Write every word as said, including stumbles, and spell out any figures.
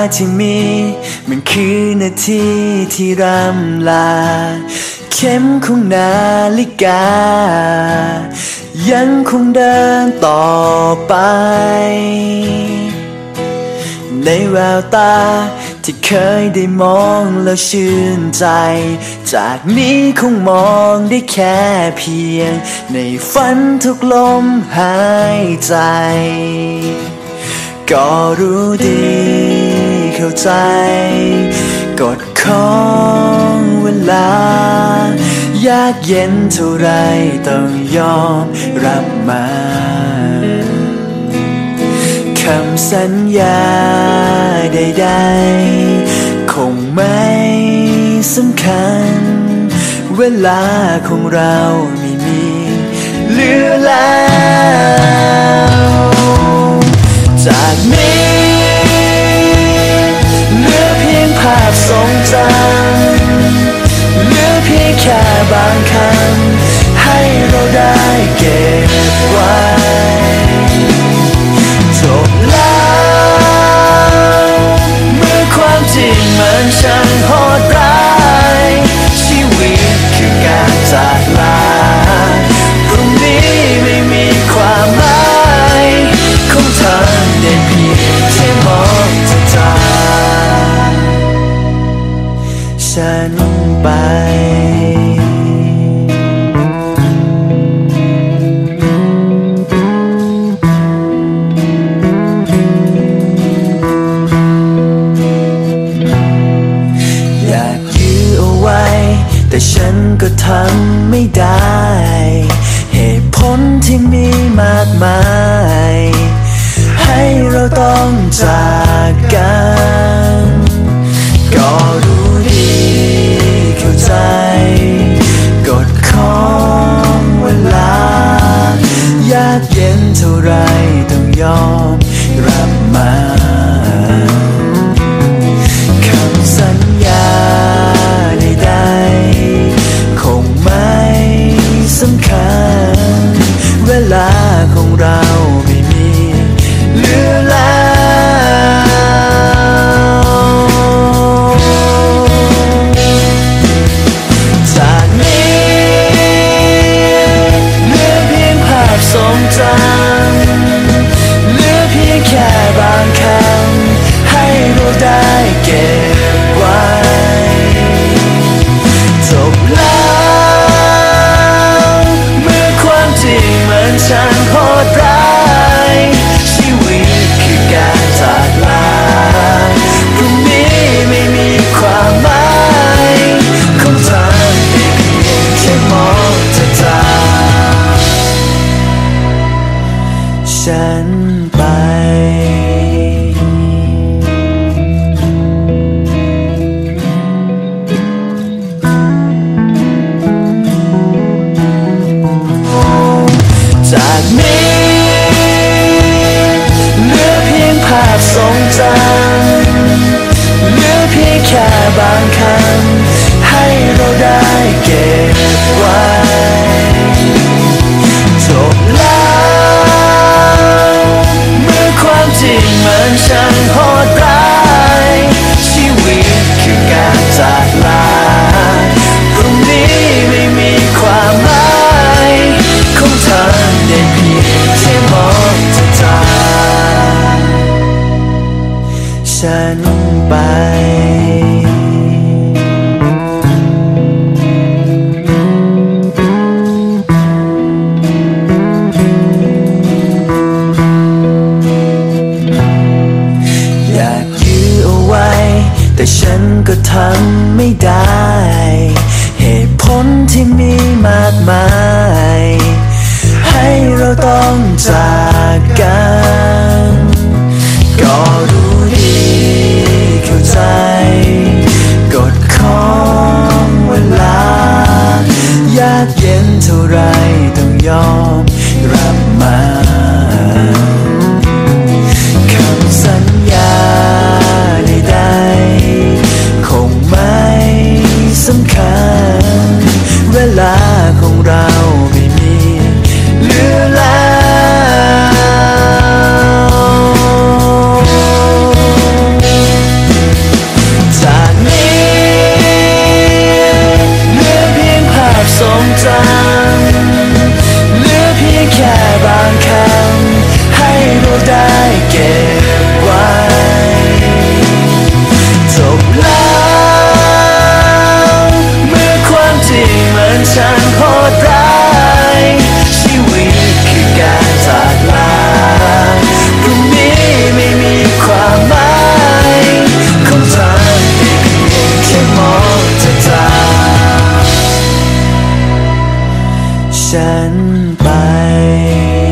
ที่มีมันคือนาทีที่รำลาเข็มของนาฬิกายังคงเดินต่อไปในแววตาที่เคยได้มองแล้วชื่นใจจากนี้คงมองได้แค่เพียงในฝันทุกลมหายใจก็รู้ดีเข้าใจกฎของเวลายากเย็นเท่าไรต้องยอมรับมาคำสัญญาใดๆคงไม่สำคัญเวลาของเราไม่มีเหลือแล้วจากนี้เหลือเพียงภาพทรงจำเหลือเพียงแค่บางคำให้เราได้เก็บไว้จบแล้วเมื่อความจริงมันช่างโหดร้ายชีวิตคือการจากลาพรุ่งนี้ไม่มีความหมายคงทำได้เพียงแค่มองเธอจากฉันไปแต่ฉันก็ทำไม่ได้เหตุผลที่มีมากมายให้เราต้องจากกันก็รู้ดีเข้าใจกฎของเวลายากเย็นเท่าไรต้องยอมรับมาคำสัญญาใดๆคงไม่สำคัญเวลาของเราไม่มีเหลือแล้วจากนี้เหลือเพียงภาพทรงจำเหลือเพียงแค่บางคำให้เราได้เก็บไว้จบแล้วเมื่อความจริงมันช่างโหดร้ายชีวิตคือการจากลาพรุ่งนี้ไม่มีความหมายคงทำได้เพียงแค่มองเธอจากฉันไปจากนี้เหลือเพียงภาพทรงจำเหลือเพียงแค่บางคำให้เราได้เก็บไว้จบแล้วเมื่อความจริงมันช่างโหดร้ายชีวิตคือการจากลาพรุ่งนี้ไม่มีความหมายคงทำได้เพียงแค่มองเธอจากฉันไปอยากยื้อเอาไว้แต่ฉันก็ทำไม่ได้เหตุผลที่มีมากมายให้เราต้องจากกันก็รู้ดีเข้าใจกฎของเวลายากเย็นเท่าไรต้องยอมรับมาคำสัญญาใดๆคงไม่สำคัญเวลาของเราไม่มีเหลือแล้วมันช่างโหดร้ายชีวิตคือการจากลาพรุ่งนี้ไม่มีความหมายคงทำได้เพียงแค่มองเธอจากฉันไป